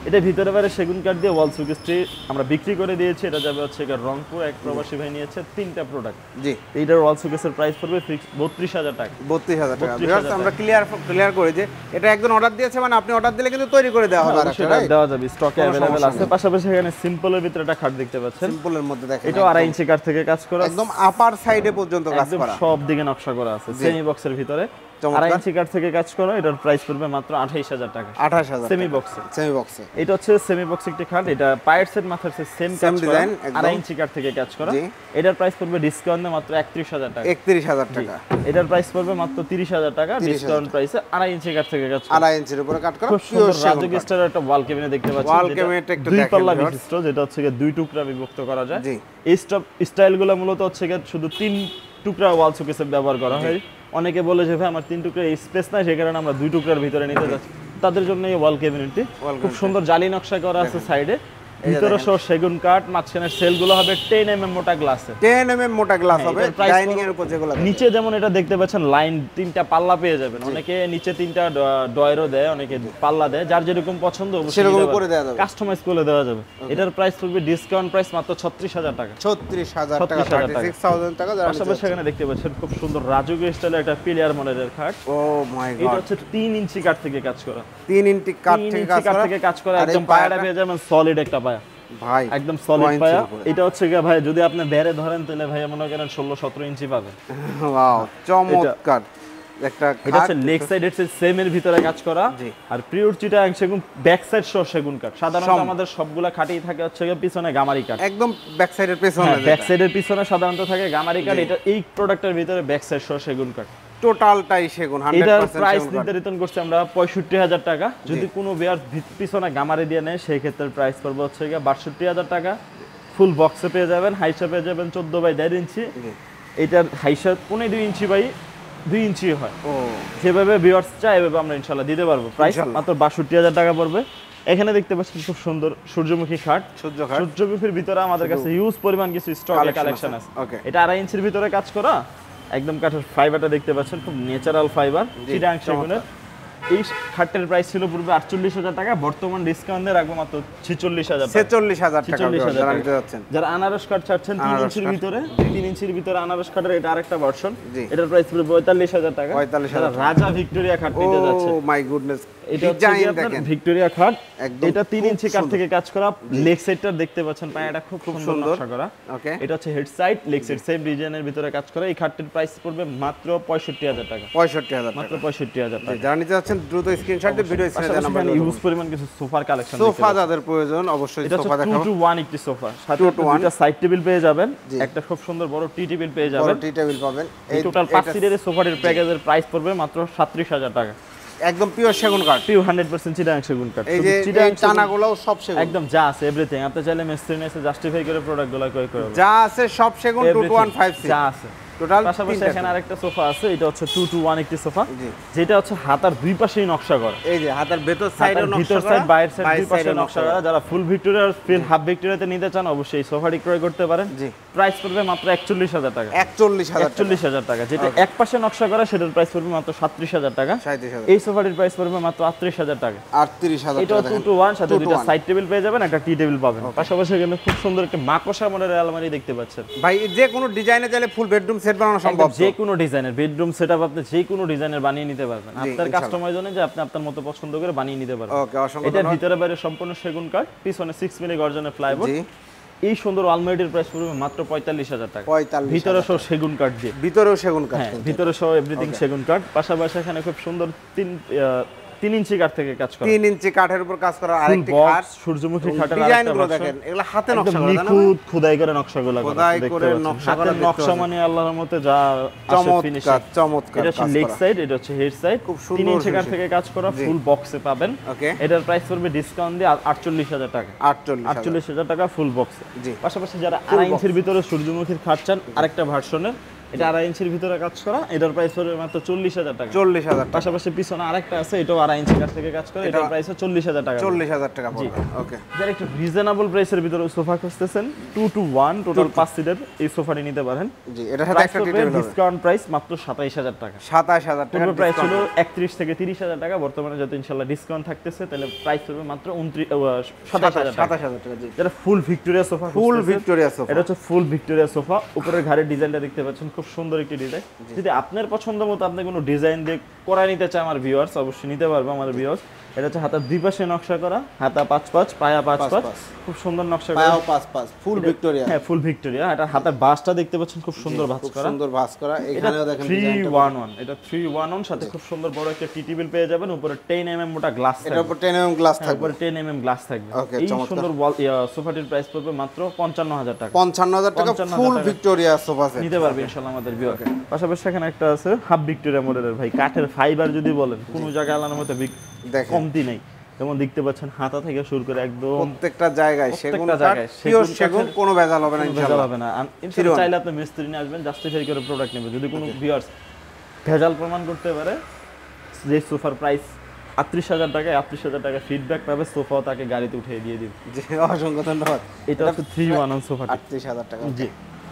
এটা ভিতরে বাইরে সেগুন কাঠ দিয়ে ওয়াল শোকেসটি আমরা বিক্রি করে দিয়েছি। এটা যাবে হচ্ছে গিয়ে রংপুর, এক প্রবাসী ভাই নিয়েছে তিনটা প্রোডাক্ট। জি, এইটার ওয়াল শোকেসের প্রাইস পড়বে ফিক্স বত্রিশ হাজার টাকা। বত্রিশ হাজার টাকা। বত্রিশ ভিউয়ার্স হাজার আমরা ক্লিয়ার ক্লিয়ার করি যে এটা একজন অর্ডার দিয়েছে মানে আপনি অর্ডার দিলে কিন্তু তৈরি করে দেওয়া হবে। আর সেটা দেওয়া যাবে, স্টকে अवेलेबल আছে। পাশাপাশি এখানে সিম্পলের ভিতরে একটা খাট দেখতে পাচ্ছেন, সিম্পলের মধ্যে দেখেন এটাও আড়াই ইঞ্চি কাঠ থেকে কাজ করা, একদম আপার সাইডে পর্যন্ত কাজ একদম করা, সব দিকে নকশা করা আছে সেমি বক্সের ভিতরে। চমৎকার। আড়াই ইঞ্চি কাঠ থেকে কাজ করা, এটার প্রাইস পড়বে মাত্র আঠাইশ হাজার টাকা। আঠাশ হাজার সেমি বক্সে, সেমি বক্সে। এটা হচ্ছে সেমি বক্স একটি খাট, এটা পায়ের সেট মাথার সেট সেম কাজ করা, ডিজাইন, একদম আড়াই ইঞ্চি কাঠ থেকে কাজ করা। জি। এটার প্রাইস পড়বে ডিসকাউন্টে মাত্র একত্রিশ হাজার টাকা। একত্রিশ হাজার টাকা। এটার প্রাইস পড়বে মাত্র তিরিশ হাজার টাকা ডিসকাউন্ট প্রাইসে, আড়াই ইঞ্চি কাঠ থেকে কাজ করা। আড়াই ইঞ্চির উপরে কাট করা, খুব সুন্দর রাজুক স্টাইলের একটা ওয়াল ক্যাবিনেট দেখতে পাচ্ছেন, ওয়াল যেটা ক্যাবিনেট একটু দুই দেখেন পাল্লা ভিউয়ার্স। বিশিষ্ট, যেটা হচ্ছে গিয়ে দুই টুকরা বিভক্ত করা যায়। জি। এই স্টাইলগুলো মূলত হচ্ছে গিয়ে শুধু তিন টুকরা ওয়াল শোকেসে ব্যবহার করা হয়। অনেকে বলে যে ভাই আমার তিন টুকরা স্পেস নাই, সেই কারণে আমরা দুই টুকরার ভিতরে নিতে যাচ্ছি, তাদের জন্য এই ওয়াল ক্যাবিনেটটি খুব সুন্দর জালি নকশা করা আছে সাইডে, ভিতরে সহ সেগুন কাঠ, মাঝখানের সেলগুলো হবে টেন এম এম মোটা গ্লাসের। টেন এম এম মোটা গ্লাস হবে ডাইনিং এর উপর যেগুলো। নিচে যেমন এটা দেখতে পাচ্ছেন লাইন তিনটা পাল্লা পেয়ে যাবেন, অনেকে নিচে তিনটা ডয়রও দেয়, অনেকে পাল্লা দেয়, যার যেরকম পছন্দ সেরকম করে দেওয়া যাবে, কাস্টমাইজ করে দেওয়া যাবে। এটার প্রাইস পড়বে ডিসকাউন্ট প্রাইস মাত্র ছত্রিশ হাজার টাকা। ছত্রিশ হাজার টাকা, ছাব্বিশ হাজার টাকা। পাশাপাশি এখানে দেখতে পাচ্ছেন খুব সুন্দর রাজুক স্টাইলের একটা পিলিয়ার মডেলের খাট। ও মাই গড, এটা হচ্ছে তিন ইঞ্চি কাঠ থেকে কাজ করা, তিন ইঞ্চি কাঠ তিন থেকে ইঞ্চি কাজ কাঠ করা, থেকে কাজ করা, আর এই একদম পায়াটা পেয়ে যাবেন সলিড একটা পায়া ভাই, একদম সলিড পায়া। এটা হচ্ছে গিয়ে ভাই যদি আপনি বেড়ে ধরেন তাহলে ভাই মনে করেন ষোলো সতেরো ইঞ্চি পাবেন। ওয়াও, চমৎকার একটা এটা হচ্ছে লেগ সাইড এর সেম এর ভিতরে কাজ করা, আর পিওর চিটাগাং সেগুন, ব্যাক সাইড সহ সেগুন কাঠ। সাধারণত আমাদের সবগুলা খাটেই থাকে হচ্ছে গিয়ে পিছনে গামারি কাঠ, একদম ব্যাক সাইডের পেছনে, ব্যাক সাইডের পিছনে সাধারণত থাকে গামারি কাঠ। এটা এই প্রোডাক্টের ভিতরে ব্যাক সাইড সহ সেগুন কাঠ, টোটালটাই সেগুন। এটার প্রাইস নির্ধারিত করছে আমরা পঁয়ষট্টি হাজার টাকা। যদি কোনো বিয়ার পিছনে গামারি দিয়ে নেয় সেই ক্ষেত্রে প্রাইস পড়বে হচ্ছে গিয়ে বাষট্টি হাজার টাকা। ফুল বক্সে পেয়ে যাবেন, হাইসা পেয়ে যাবেন চোদ্দ বাই দেড় ইঞ্চি, এটার হাইসা পনেরো দুই ইঞ্চি বাই দুই ইঞ্চি হয়। ও যেভাবে ভিউয়ার্স চায় এভাবে আমরা ইনশাল্লাহ দিতে পারবো। প্রাইস মাত্র বাষট্টি হাজার টাকা পড়বে। এখানে দেখতে পাচ্ছেন খুব সুন্দর সূর্যমুখী খাট। সূর্যমুখীর ভিতরে আমাদের কাছে হিউজ পরিমাণ কিছু স্টক কালেকশন আছে। এটা আড়াই ইঞ্চির ভিতরে কাজ করা, একদম কাঠের ফাইবারটা দেখতে পাচ্ছেন, খুব ন্যাচারাল ফাইবার, চিটাগাং সেগুনের। এই খাটের প্রাইস ছিল পূর্বে আটচল্লিশ হাজার টাকা, বর্তমান ডিসকাউন্ট দিয়ে রাখবো মাত্র ছেচল্লিশ হাজার ছেচল্লিশ হাজার টাকা। যারা আনারস কাঠ চাচ্ছেন তিন ইঞ্চির ভিতরে, তিন ইঞ্চির ভিতরে আনারস কাঠের এটা আরেকটা ভার্সন, এটার প্রাইস পড়বে পঁয়তাল্লিশ হাজার টাকা। রাজা ভিক্টোরিয়া খাট নিতে যাচ্ছে, ও মাই গুডনেস, এটা হচ্ছে আপনার ভিক্টোরিয়া খাট, এটা তিন ইঞ্চি কাঠ থেকে কাজ করা। লেগ সাইডটা দেখতে পাচ্ছেন, পায়াটা খুব খুব সুন্দর নকশা করা। ওকে, এটা হচ্ছে head side, leg side same ডিজাইনের ভিতরে কাজ করা। এই খাটটির প্রাইস পড়বে মাত্র পঁয়ষট্টি হাজার টাকা। পঁয়ষট্টি হাজার মাত্র পঁয়ষট্টি হাজার টাকা। যারা নিতে যাচ্ছেন দ্রুত স্ক্রিনশট দিয়ে ভিডিও স্ক্রিনে দেন। আমরা ইউজ পরিমাণ কিছু সোফার কালেকশন, সোফা যাদের প্রয়োজন অবশ্যই সোফা দেখাবো। টু টু ওয়ান একটি সোফা, সাথে দুটো সাইড টেবিল পেয়ে যাবেন, একটা খুব সুন্দর বড় টি টেবিল পেয়ে যাবেন, বড় টি টেবিল পাবেন। এই টোটাল পাঁচ সিটের সোফাটির প্যাকেজের প্রাইস পড়বে মাত্র সাঁত্রিশ হাজার টাকা। একদম পিওর সেগুন কাঠ, পিওর হান্ড্রেড পার্সেন্ট চিটাগাং সেগুন কাঠ। এই যে এই টানাগুলোও সব সেগুন, একদম যা আছে এভরিথিং। আপনি চাইলে মিস্ত্রি এসে জাস্টিফাই করে প্রোডাক্টগুলো ক্রয় করে যা আছে সব সেগুন two two one five six যা আছে টোটাল। পাশাপাশি এখানে আরেকটা সোফা আছে, এটা হচ্ছে টু টু ওয়ান একটি সোফা, যেটা হচ্ছে হাতার দুই পাশেই নকশা করা। এই যে হাতার ভেতর সাইডে নকশা করা, ভিতর সাইড বাইরের সাইড দুই পাশে নকশা করা। যারা ফুল ভিক্টোরিয়া আর ফিল হাফ ভিক্টোরিয়াতে নিতে চান অবশ্যই এই সোফাটি ক্রয় করতে পারেন। জি, প্রাইস পড়বে মাত্র একচল্লিশ হাজার টাকা। একচল্লিশ হাজার একচল্লিশ হাজার টাকা। যেটা এক পাশে নকশা করা সেটার প্রাইস পড়বে মাত্র সাঁত্রিশ হাজার টাকা। এই সোফাটির প্রাইস পড়বে মাত্র আটত্রিশ হাজার টাকা। আটত্রিশ হাজার এটা টু টু ওয়ান, সাথে দুটো সাইড টেবিল পেয়ে যাবেন, একটা টি টেবিল পাবেন। পাশাপাশি এখানে খুব সুন্দর একটা মাকড়সা মডেলের আলমারি দেখতে পাচ্ছেন। ভাই যে কোনো ডিজাইনে চাইলে ফুল বেডরুম সেট বানানো সম্ভব, যে কোনো ডিজাইনের বেডরুম সেটআপ আপনি যে কোনো ডিজাইনের বানিয়ে নিতে পারবেন। আপনার কাস্টমাইজেশনে যে আপনি আপনার মতো পছন্দ করে বানিয়ে নিতে পারবেন। ওকে, অসংখ্য এটা ভিতরে বাইরে সম্পূর্ণ সেগুন কাঠ, পিছনে সিক্স মিলি গর্জনের প্লাইবোর্ড। এই সুন্দর আলমারিটির প্রাইস পড়বে মাত্র পঁয়তাল্লিশ হাজার টাকা। ভিতরে সহ সেগুন কাঠ দিয়ে, ভিতরেও সেগুন কাঠ, হ্যাঁ ভিতরে সহ এভরিথিং সেগুন কাঠ। পাশাপাশি এখানে খুব সুন্দর তিন তিন ইঞ্চি কাঠ থেকে কাজ করা, তিন ইঞ্চি কাঠের উপর কাজ করা আরেকটি খাট। সূর্যমুখী খাটের ডিজাইনগুলো দেখেন, এগুলো হাতে নকশা করা, জানেন নিখুঁত খোদাই করে নকশাগুলো করা, খোদাই করে নকশা করা, নকশা মানে আল্লাহর রহমতে যা চমৎকার চমৎকার। এটা হচ্ছে লেগ সাইড, এটা হচ্ছে হেড সাইড, তিন ইঞ্চি কাঠ থেকে কাজ করা, ফুল বক্সে পাবেন। ওকে, এটার প্রাইস পড়বে ডিসকাউন্ট দিয়ে আটচল্লিশ হাজার টাকা। আটচল্লিশ হাজার টাকা ফুল বক্সে। পাশাপাশি যারা আড়াই ইঞ্চির ভিতরে সূর্যমুখীর খাট চান আরেকটা ভার্সনের, এটা আড়াই ইঞ্চির ভিতরে কাজ করা, এটার প্রাইস পড়বে মাত্র চল্লিশ হাজার টাকা। চল্লিশ হাজার টাকা। পাশাপাশি পিছনে আরেকটা আছে, এটাও আড়াই ইঞ্চি কাঠ থেকে কাজ করে, এটার প্রাইস চল্লিশ হাজার টাকা। চল্লিশ হাজার টাকা পড়বে। ওকে, যারা একটু রিজনেবল প্রাইসের ভিতরে সোফা খুঁজতেছেন, টু টু ওয়ান টোটাল পাঁচ সিটের এই সোফাটি নিতে পারেন। জি, এটার সাথে একটা টেবিল হবে। ডিসকাউন্ট প্রাইস মাত্র সাতাইশ হাজার টাকা। সাতাশ হাজার টাকা। পূর্ব প্রাইস ছিল একত্রিশ থেকে তিরিশ হাজার টাকা, বর্তমানে যত ইনশাআল্লাহ ডিসকাউন্ট থাকতেছে তাহলে প্রাইস হবে মাত্র উনত্রিশ সাতাশ হাজার টাকা। সাতাশ হাজার টাকা। জি, যেটা full Victoria sofa, full Victoria sofa. এটা হচ্ছে ফুল ভিক্টোরিয়া সোফা। উপরের ঘাড়ের ডিজাইনটা দেখতে পাচ্ছেন, খুব সুন্দর একটি ডিজাইন। যদি আপনার পছন্দ মতো আপনি কোনো ডিজাইন দিয়ে করা নিতে চান আমার ভিউয়ার্স, অবশ্যই নিতে পারবে আমার ভিউয়ার্স। এটা হচ্ছে হাতার দুই পাশে নকশা করা, হাতা পাঁচ পাঁচ, পায়া পাঁচ পাঁচ, খুব সুন্দর নকশা করা। পায়াও পাঁচ পাঁচ, ফুল ভিক্টোরিয়া। হ্যাঁ, ফুল ভিক্টোরিয়া। এটা হাতার বাসটা দেখতে পাচ্ছেন, খুব সুন্দর ভাঁজ করা, সুন্দর ভাঁজ করা। এখানেও দেখেন থ্রি ওয়ান ওয়ান, এটা থ্রি ওয়ান ওয়ান, সাথে খুব সুন্দর বড় একটা টি টেবিল পেয়ে যাবেন। উপরে টেন এমএম মোটা গ্লাস থাকবে, এটার উপর টেন এমএম গ্লাস থাকবে, উপরে টেন এমএম গ্লাস থাকবে। ওকে, এই চমৎকার। সুন্দর ওয়াল সোফাটির প্রাইস পড়বে মাত্র পঞ্চান্ন হাজার টাকা। পঞ্চান্ন হাজার টাকা ফুল ভিক্টোরিয়া সোফা সেট নিতে পারবে ইনশাআল্লাহ আমাদের ভিউ। পাশাপাশি এখানে একটা আছে হাফ ভিক্টোরিয়া মডেলের, ভাই কাঠের ফাইবার যদি বলেন কোনো জায়গায় আলানোর মতো দেখেন, কমতি নেই। যেমন দেখতে পাচ্ছেন হাতা থেকে শুরু করে একদম প্রত্যেকটা জায়গায় সেগুন প্রত্যেকটা কাঠ, জায়গায় পিওর সেগুন, কোনো ভেজাল হবে না ভেজাল ইনশাআল্লাহ। হবে না। ইনশাআল্লাহ চাইলে আপনি মিস্ত্রি নিয়ে আসবেন, জাস্টিফাই করে প্রোডাক্ট নেবেন। যদি কোনো ভিউয়ার্স ভেজাল প্রমাণ করতে পারে, যে সোফার প্রাইস আটত্রিশ হাজার টাকায় আটত্রিশ হাজার টাকা ফিডব্যাক পাবে, সোফাও তাকে গাড়িতে উঠিয়ে দিয়ে দিবে। জি, অসংখ্য ধন্যবাদ। এটা হচ্ছে থ্রি ওয়ান ওয়ান সোফা, আটত্রিশ হাজার টাকা। জি।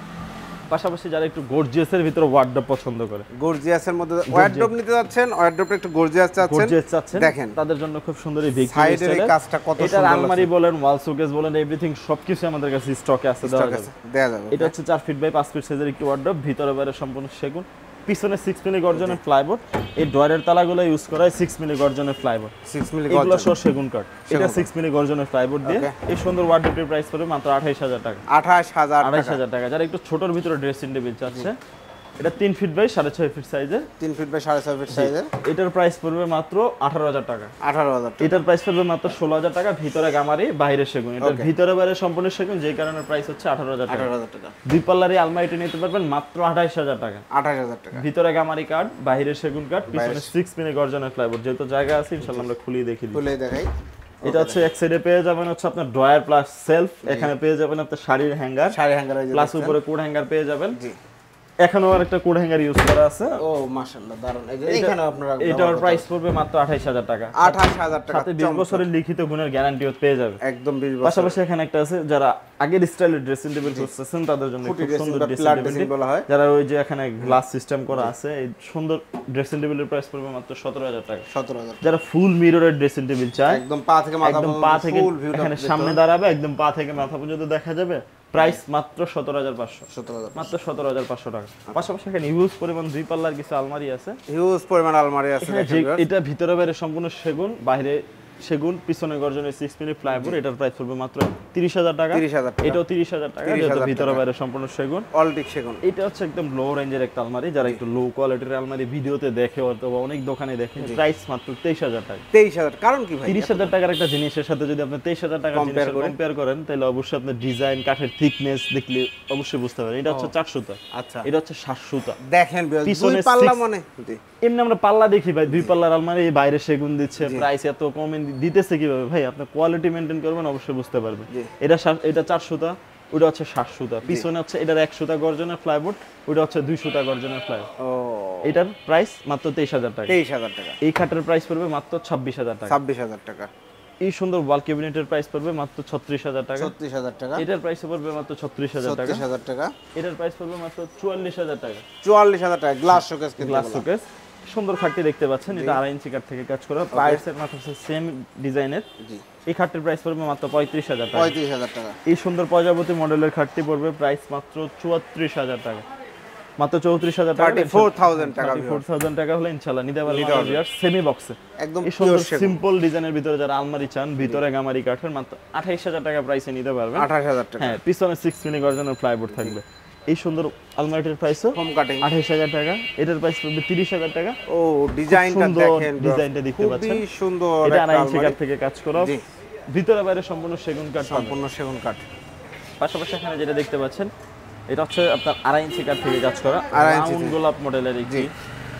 পাশাপাশি যারা একটু গর্জিয়াসের ভিতরে ওয়ার্ডরোব পছন্দ করে, গর্জিয়াসের মধ্যে ওয়ার্ডরোব নিতে যাচ্ছেন, ওয়ার্ডরোবটা একটু গর্জিয়াস চাচ্ছেন, গর্জিয়াস চাচ্ছেন, দেখেন তাদের জন্য খুব সুন্দর এই ভিক্টোরিয়া সাইডের এই কাজটা কত এটা সুন্দর। আলমারি বলেন, ওয়াল শোকেস বলেন, এভরিথিং সবকিছু আমাদের কাছে স্টকে আছে, দেওয়া যাবে। দেয়া যাবে। এটা হচ্ছে চার ফিট বাই পাঁচ ফিট সাইজের একটি ওয়ার্ডরোব, ভিতরে বাইরে সম্পূর্ণ সেগুন, পিছনে সিক্স মিলি গর্জনের ফ্লাইবোর্ড। এই ডয়ারের তালাগুলো ইউজ করা হয় সিক্স মিলি গর্জনের ফ্লাইবোর্ড, সিক্স মিলি এগুলো গর্জন, সহ সেগুন কাঠ। এটা সিক্স মিলি গর্জনের ফ্লাইবোর্ড দিয়ে এই সুন্দর ওয়ার্ডরোবটির প্রাইস পড়বে মাত্র আঠাইশ হাজার টাকা। আঠাশ হাজার আঠাইশ হাজার টাকা। যারা একটু ছোটর ভিতরে ড্রেসিং টেবিল চাচ্ছে, এটা তিন ফিট বাই সাড়ে ছয় ফিট সাইজের, তিন ফিট বাই সাড়ে ছয় ফিট সাইজের। এটার প্রাইস পড়বে মাত্র আঠারো হাজার টাকা। আঠারো হাজার টাকা। এটার প্রাইস পড়বে মাত্র ষোলো হাজার টাকা। ভিতরে গামারি, বাইরে সেগুন। এটার ভিতরে বাইরে সম্পূর্ণ সেগুন, যে কারণে প্রাইস হচ্ছে আঠারো হাজার টাকা। আঠারো হাজার টাকা। দুই পাল্লার এই আলমারিটি নিতে পারবেন মাত্র আঠাইশ হাজার টাকা। আঠাশ হাজার টাকা। ভিতরে গামারি কাঠ, বাইরে সেগুন কাঠ, পিছনে সিক্স মিলি গর্জনের ফ্লাইবোর্ড। যেহেতু জায়গা আছে ইনশাআল্লাহ আমরা খুলিয়ে দেখি দিই। খুলে দেখাই। এটা হচ্ছে এক সাইডে পেয়ে যাবেন হচ্ছে আপনার ড্রয়ার প্লাস সেলফ, এখানে পেয়ে যাবেন আপনার শাড়ির হ্যাঙ্গার, শাড়ি হ্যাঙ্গার প্লাস উপরে কোড হ্যাঙ্গার পেয়ে যাবেন। জি, এখানেও আরেকটা কোড হ্যাঙ্গার ইউজ করা আছে। ও মাশাআল্লাহ, দারুণ। এই যে এখানে আপনারা, এটার প্রাইস পড়বে মাত্র আঠাইশ হাজার টাকা। আঠাশ হাজার টাকা। সাথে বিশ বছরের লিখিত গুণের গ্যারান্টিও পেয়ে যাবে। একদম বিশ বছর। পাশাপাশি এখানে একটা আছে, যারা আগের স্টাইলের ড্রেসিং টেবিল খুঁজতেছেন তাদের জন্য খুব সুন্দর ড্রেসিং টেবিল বলা হয়। যারা ওই যে এখানে গ্লাস সিস্টেম করা আছে, এই সুন্দর ড্রেসিং টেবিলের প্রাইস পড়বে মাত্র সতেরো হাজার টাকা। সতেরো হাজার। যারা ফুল মিররের ড্রেসিং টেবিল চায়, একদম পা থেকে মাথা একদম পা থেকে এখানে সামনে দাঁড়াবে, একদম পা থেকে মাথা পর্যন্ত দেখা যাবে, প্রাইস মাত্র সতেরো হাজার পাঁচশো। সতেরো হাজার মাত্র সতেরো হাজার পাঁচশো টাকা। পাশাপাশি এখানে ইউজ পরিমাণ দুই পাল্লার কিছু আলমারি আছে, হিউজ পরিমাণ আলমারি আছে। এখানে যে- এটা ভিতরে বাইরে সম্পূর্ণ সেগুন, বাইরে সেগুন, পিছনে গর্জনের সিক্স মিলি প্লাইবোর্ড। এটার প্রাইস পড়বে মাত্র তিরিশ হাজার টাকা। তিরিশ হাজার টাকা। এটাও তিরিশ হাজার টাকা, যেহেতু ভিতরে বাইরে সম্পূর্ণ সেগুন। অলটিক সেগুন। এটা হচ্ছে একদম লো রেঞ্জের একটা আলমারি, যারা একটু লো কোয়ালিটির আলমারি ভিডিওতে দেখে অথবা অনেক দোকানে দেখে, প্রাইস মাত্র তেইশ হাজার টাকা। তেইশ হাজার। কারণ কি ভাই? তিরিশ হাজার টাকার একটা জিনিসের সাথে যদি আপনি তেইশ হাজার টাকার জিনিস কম্পেয়ার করেন, তাহলে অবশ্যই আপনার ডিজাইন, কাঠের থিকনেস দেখলে অবশ্যই বুঝতে পারেন। এটা হচ্ছে চার সুতা, আচ্ছা, এটা হচ্ছে সাত সুতা। দেখেন পিছনে দুই পাল্লা six- মানে জি। এমনি আমরা পাল্লা দেখি ভাই, দুই পাল্লার আলমারি বাইরে সেগুন দিচ্ছে, প্রাইস এত কমে দিতেছে কিভাবে ভাই? আপনি কোয়ালিটি মেনটেন করবেন, অবশ্যই বুঝতে পারবেন। জি। এটা সা- এটা চার সুতা, ওটা হচ্ছে সাত সুতা। পিছনে হচ্ছে এটার এক সুতা গর্জনের ফ্লাইবোর্ড, ওটা হচ্ছে দুই সুতা গর্জনের ফ্লাইবোর্ড। ও, এটার প্রাইস মাত্র তেইশ হাজার টাকা। তেইশ হাজার টাকা। এই খাটের প্রাইস পড়বে মাত্র ছাব্বিশ হাজার টাকা। ছাব্বিশ হাজার টাকা। এই সুন্দর ওয়াল ক্যাবিনেটের প্রাইস পড়বে মাত্র ছত্রিশ হাজার টাকা। ছত্রিশ হাজার টাকা। এটার প্রাইস পড়বে মাত্র ছত্রিশ হাজার টাকা। ছত্রিশ হাজার টাকা। এটার প্রাইস পড়বে মাত্র চুয়াল্লিশ হাজার টাকা। চুয়াল্লিশ হাজার টাকা। গ্লাস শোকেস কিন্তু গ্লাস শোকেস, সুন্দর খাটটি দেখতে পাচ্ছেন, এটা আড়াই ইঞ্চি কাঠ থেকে কাজ করা, পায়ের মাথা সেম ডিজাইনের। জি। এই খাটটির প্রাইস পড়বে মাত্র পঁয়ত্রিশ হাজার টাকা। পঁয়ত্রিশ হাজার টাকা। এই সুন্দর প্রজাপতি মডেলের খাটটি পড়বে প্রাইস মাত্র চুয়াত্রিশ হাজার টাকা। মাত্র চৌত্রিশ হাজার টাকা। থার্টি ফোর থাউজেন্ড টাকা। ফোর থাউজেন্ড টাকা হলে ইনশাআল্লাহ নিতে পারবেন সেমি বক্সে। একদম এই সুন্দর সিম্পল ডিজাইনের ভিতরে যারা আলমারি চান, ভিতরে গামারি কাঠের, মাত্র আঠাইশ হাজার টাকা প্রাইসে নিতে পারবেন। আঠাশ হাজার টাকা। হ্যাঁ, পিছনে সিক্স মিলি গর্জনের প্লাইবোর্ড থাকবে। এই সুন্দর আলমারিটির প্রাইসও হোম কাটিং আঠাইশ হাজার টাকা। এটার প্রাইস পড়বে তিরিশ হাজার টাকা। ও, ডিজাইনটা দেখেন, ডিজাইনটা দেখতে পাচ্ছেন, খুবই সুন্দর। এটা আড়াই ইঞ্চি কাঠ থেকে কাজ করা, জি। ভিতরে বাইরে সম্পূর্ণ সেগুন কাঠ, সম্পূর্ণ সেগুন কাঠ। পাশাপাশি এখানে যেটা দেখতে পাচ্ছেন, এটা হচ্ছে আপনার আড়াই ইঞ্চি কাঠ থেকে কাজ করা, আড়াই ইঞ্চি রাউন্ড গোলাপ মডেলের একটি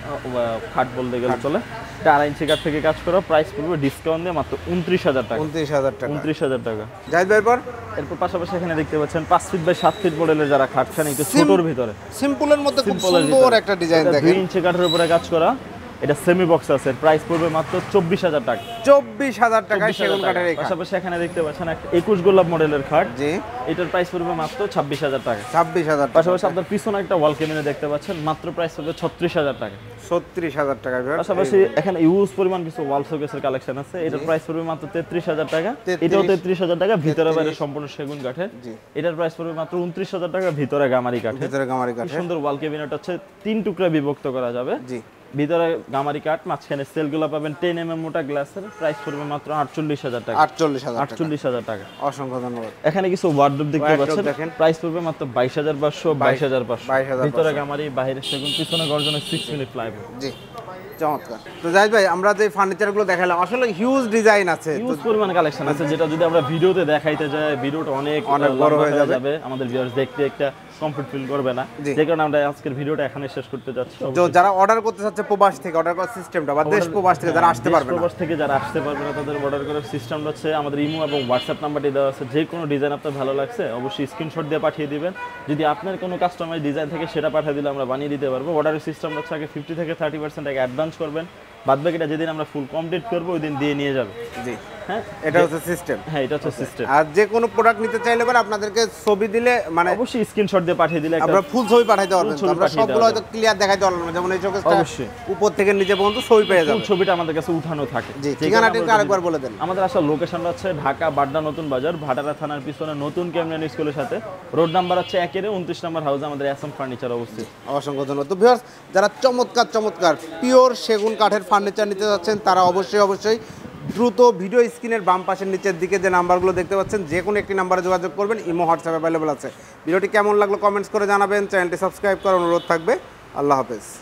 খাট বলতে গেলে চলে। এটা আড়াই ইঞ্চি কাঠ থেকে কাজ করা, প্রাইস পড়বে ডিসকাউন্ট দিয়ে মাত্র উনত্রিশ হাজার টাকা। উনত্রিশ হাজার টাকা। উনত্রিশ হাজার টাকা। জাহিদ ভাই পর এরপর পাশাপাশি এখানে দেখতে পাচ্ছেন পাঁচ ফিট বাই সাত ফিট মডেলের যারা খাট চান একটু ছোটর ভিতরে, সিম্পলের মধ্যে খুব সিম্পলের সুন্দর ভিতরে। একটা ডিজাইন এটা দুই দেখেন, ইঞ্চি কাঠের উপরে কাজ করা, এটা সেমি বক্স আছে, প্রাইস পড়বে মাত্র চব্বিশ হাজার টাকা। চব্বিশ হাজার টাকায় চব্বিশ হাজার সেগুন টাকা। কাঠের এই খাট। পাশাপাশি এখানে দেখতে পাচ্ছেন একটা একুশ গোলাপ মডেলের খাট, জি এটার প্রাইস পড়বে মাত্র ছাব্বিশ হাজার টাকা। ছাব্বিশ হাজার টাকা। পাশাপাশি আপনার পিছনে একটা ওয়াল ক্যাবিনেট দেখতে পাচ্ছেন, মাত্র প্রাইস পড়বে ছত্রিশ হাজার টাকা। ছত্রিশ হাজার টাকা। পাশাপাশি এখানে ইউজ পরিমাণ কিছু ওয়াল শোকেসের কালেকশন আছে, এটার প্রাইস পড়বে মাত্র তেত্রিশ হাজার টাকা। এটাও তেত্রিশ হাজার টাকা, ভিতরে বাইরে সম্পূর্ণ সেগুন কাঠের। এটার প্রাইস পড়বে মাত্র উনত্রিশ হাজার টাকা, ভিতরে গামারি কাঠের। ভিতরে গামারি কাঠ। সুন্দর ওয়াল ক্যাবিনেট হচ্ছে তিন টুকরা বিভক্ত করা যাবে, জি ভিতরে গামারি কাঠ, মাঝখানে সেলগুলো পাবেন টেন এম এম মোটা গ্লাসের, প্রাইস পড়বে মাত্র আটচল্লিশ হাজার টাকা। আটচল্লিশ হাজার টাকা। আটচল্লিশ হাজার টাকা। অসংখ্য ধন্যবাদ। এখানে কিছু ওয়ার্ডরোব দেখতে Wardrobe পাচ্ছেন, দেখেন। প্রাইস পড়বে মাত্র বাইশ হাজার পাঁচশো, বাইশ হাজার পাঁচশো। বাইশ হাজার ভিতরে গামারি, বাইরে সেগুন, পিছনে গর্জনের সিক্স মিনিট প্লাইবোর্ড। জি চমৎকার। তো জাহিদ ভাই আমরা যে ফার্নিচারগুলো দেখালাম আসলে হিউজ ডিজাইন আছে, তো হিউজ পরিমাণ কালেকশন আছে, যেটা যদি আমরা ভিডিওতে দেখাইতে যাই ভিডিওটা অনেক অনেক বড় লম্বা হয়ে যাবে। আমাদের ভিউয়ার্স দেখতে একটা কমফর্ট ফিল করবে না, জি। যে কারণে আমরা আজকের ভিডিওটা এখানে শেষ করতে যাচ্ছি। তো যারা অর্ডার করতে চাচ্ছে প্রবাস থেকে অর্ডার করার সিস্টেমটা বা দেশ প্রবাস থেকে যারা আসতে দেশ পারবে না, প্রবাস থেকে যারা আসতে পারবে না তাদের অর্ডার করার সিস্টেমটা হচ্ছে আমাদের ইমো এবং হোয়াটসঅ্যাপ নাম্বারটি দেওয়া আছে, যে কোনো ডিজাইন আপনার ভালো লাগছে অবশ্যই স্ক্রিনশট দিয়ে পাঠিয়ে দিবেন। যদি আপনার কোনো কাস্টমাইজ ডিজাইন থেকে সেটা পাঠিয়ে দিলে আমরা বানিয়ে দিতে পারবো। অর্ডারের সিস্টেমটা হচ্ছে আগে ফিফটি থেকে থার্টি পার্সেন্ট আগে অ্যাডভান্স করবেন, বাদ বাকিটা যেদিন আমরা ফুল কমপ্লিট করবো ওই দিন দিয়ে নিয়ে যাবে। জি হ্যাঁ, এটা হচ্ছে সিস্টেম। হ্যাঁ এটা হচ্ছে সিস্টেম। আর যে কোনো প্রোডাক্ট নিতে চাইলে পরে আপনাদেরকে ছবি দিলে মানে অবশ্যই স্ক্রিনশট দিয়ে পাঠিয়ে দিলে একটা আমরা ফুল ছবি পাঠাইতে পারবেন, ছবি আমরা পাঠিয়ে সবগুলো দেওয়া হয়তো ক্লিয়ার দেখাইতে পারলাম না, যেমন এই শোকেসটা অবশ্যই। উপর থেকে নিচে পর্যন্ত ছবি পেয়ে ফুল যাবে। ছবিটা আমাদের কাছে উঠানো থাকে। জি যে ঠিকানাটা কারণে একটু আমরা আরেকবার যদি- বলে দেন। আমাদের আসল লোকেশনটা হচ্ছে ঢাকা বাড্ডা নতুন বাজার, ভাটারা থানার পিছনে নতুন কেমন স্কুলের সাথে, রোড নাম্বার হচ্ছে একের উনত্রিশ নম্বর হাউসে আমাদের এসএম ফার্নিচার অবস্থিত। অসংখ্য ধন্যবাদ। তো ভিউয়ার্স যারা চমৎকার চমৎকার পিওর সেগুন কাঠের ফার্নিচার নিতে যাচ্ছেন তারা অবশ্যই অবশ্যই দ্রুত ভিডিও স্ক্রিনের বাম পাশের নিচের দিকে যে নাম্বারগুলো দেখতে পাচ্ছেন যে কোনো একটি নাম্বারে যোগাযোগ করবেন, ইমো হোয়াটসঅ্যাপ অ্যাভেলেবল আছে। ভিডিওটি কেমন লাগলো কমেন্টস করে জানাবেন, চ্যানেলটি সাবস্ক্রাইব করার অনুরোধ থাকবে। আল্লাহ হাফেজ।